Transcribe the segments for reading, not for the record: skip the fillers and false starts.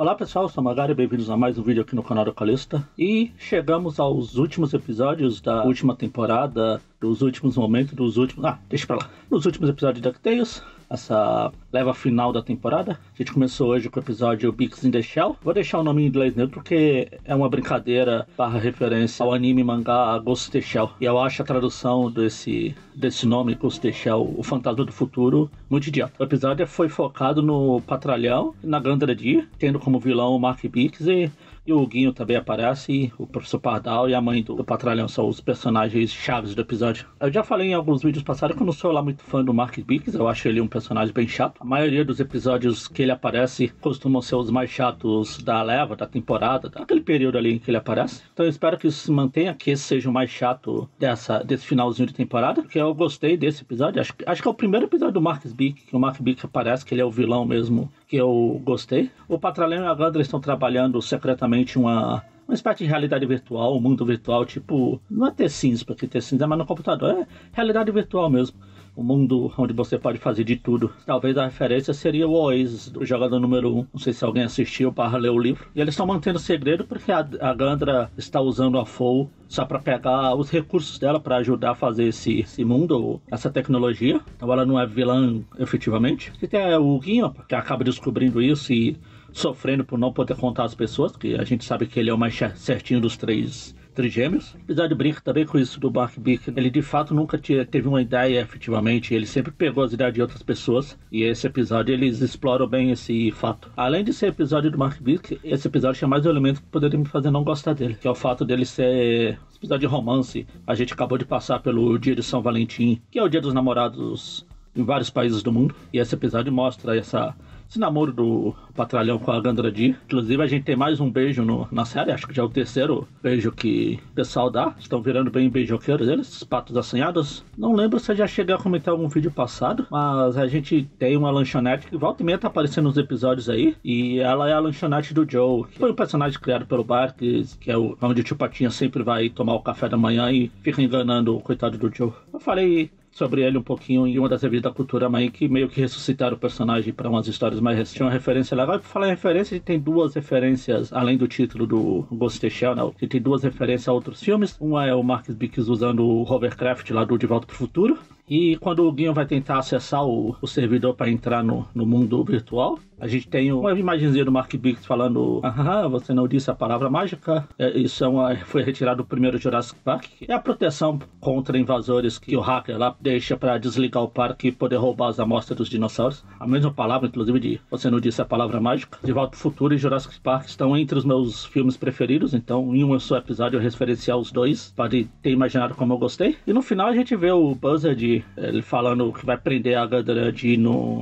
Olá pessoal, eu sou Magari, bem-vindos a mais um vídeo aqui no canal do Calista. E chegamos aos últimos episódios da última temporada, dos últimos momentos, deixa pra lá. Dos últimos episódios de DuckTales, essa leva final da temporada. A gente começou hoje com o episódio Beaks in the Shell. Vou deixar o nome em inglês mesmo porque é uma brincadeira barra referência ao anime mangá Ghost in the Shell. E eu acho a tradução desse nome, Ghost in the Shell, o fantasma do futuro, muito idiota. O episódio foi focado no Patralhão e na Gandra Dee, tendo como vilão o Mark Bix e o Guinho também aparece, o Professor Pardal e a mãe do Patralhão são os personagens chaves do episódio. Eu já falei em alguns vídeos passados que eu não sou lá muito fã do Mark Bix, eu acho ele um personagem bem chato. A maioria dos episódios que ele aparece costumam ser os mais chatos da leva, da temporada, daquele período ali em que ele aparece. Então eu espero que isso se mantenha, que esse seja o mais chato desse finalzinho de temporada, porque eu gostei desse episódio. Acho que é o primeiro episódio do Mark Bix, que o Mark Bix aparece, que ele é o vilão mesmo, que eu gostei. O Patralhão e a Gandra estão trabalhando secretamente uma espécie de realidade virtual, um mundo virtual, tipo, não é T-Sims, porque T-Sims é mais no computador, é realidade virtual mesmo. Um mundo onde você pode fazer de tudo. Talvez a referência seria o Oasis, do jogador número 1. Não sei se alguém assistiu para ler o livro. E eles estão mantendo o segredo porque a Gandra está usando a Foe só para pegar os recursos dela para ajudar a fazer esse mundo, essa tecnologia. Então ela não é vilã efetivamente. E tem o Guinho, que acaba descobrindo isso e sofrendo por não poder contar as pessoas, porque a gente sabe que ele é o mais certinho dos três trigêmeos. O episódio brinca também com isso do Mark Bix. Ele de fato nunca teve uma ideia efetivamente, ele sempre pegou as ideias de outras pessoas, e esse episódio eles exploram bem esse fato. Além de ser episódio do Mark Bix, esse episódio tinha mais elementos que poderiam me fazer não gostar dele, que é o fato dele ser um episódio de romance. A gente acabou de passar pelo dia de São Valentim, que é o dia dos namorados em vários países do mundo, e esse episódio mostra esse namoro do Patralhão com a Gandra Dee. Inclusive a gente tem mais um beijo na série, acho que já é o terceiro beijo que o pessoal dá. Estão virando bem beijoqueiros eles, patos assanhados. Não lembro se eu já cheguei a comentar algum vídeo passado, mas a gente tem uma lanchonete que volta e meia tá aparecendo nos episódios aí, e ela é a lanchonete do Joe, que foi um personagem criado pelo Bart, que é onde o tio Patinha sempre vai tomar o café da manhã e fica enganando o coitado do Joe. Eu falei sobre ele um pouquinho em uma das revistas da Cultura Mãe, que meio que ressuscitaram o personagem para umas histórias mais recentes. Tinha uma referência legal. E por falar em referência, a gente tem duas referências, além do título do Ghost in the Shell, né? A gente tem duas referências a outros filmes. Uma é o Mark Bix usando o hovercraft lá do De Volta para o Futuro. E quando o Guinho vai tentar acessar o servidor para entrar no mundo virtual, a gente tem uma imagenzinha do Mark Bix falando: ah, você não disse a palavra mágica. Isso foi retirado do primeiro Jurassic Park. É a proteção contra invasores que o hacker lá deixa para desligar o parque e poder roubar as amostras dos dinossauros. A mesma palavra, inclusive, de você não disse a palavra mágica. De Volta ao Futuro e Jurassic Park estão entre os meus filmes preferidos, então em um só episódio eu referenciar os dois, pode ter imaginado como eu gostei. E no final a gente vê o Buzzard, ele falando que vai prender a Gandra Dee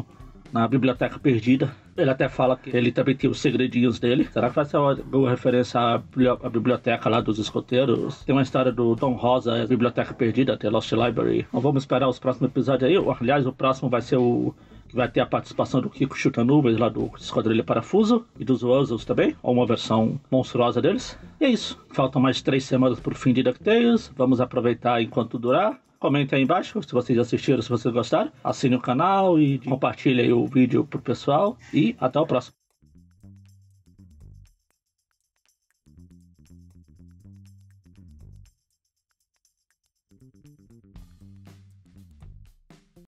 na biblioteca perdida. Ele até fala que ele também tem os segredinhos dele. Será que vai ser uma referência à biblioteca lá dos escoteiros? Tem uma história do Tom Rosa, a biblioteca perdida, The Lost Library. Então vamos esperar os próximos episódios aí. Aliás, o próximo vai ser que vai ter a participação do Kiko Chuta-Nuvens lá do Esquadrilha Parafuso e dos Wuzzles também, ou uma versão monstruosa deles. E é isso. Faltam mais 3 semanas pro fim de DuckTales. Vamos aproveitar enquanto durar. Comentem aí embaixo se vocês assistiram, se vocês gostaram. Assine o canal e compartilhe aí o vídeo pro pessoal. E até o próximo.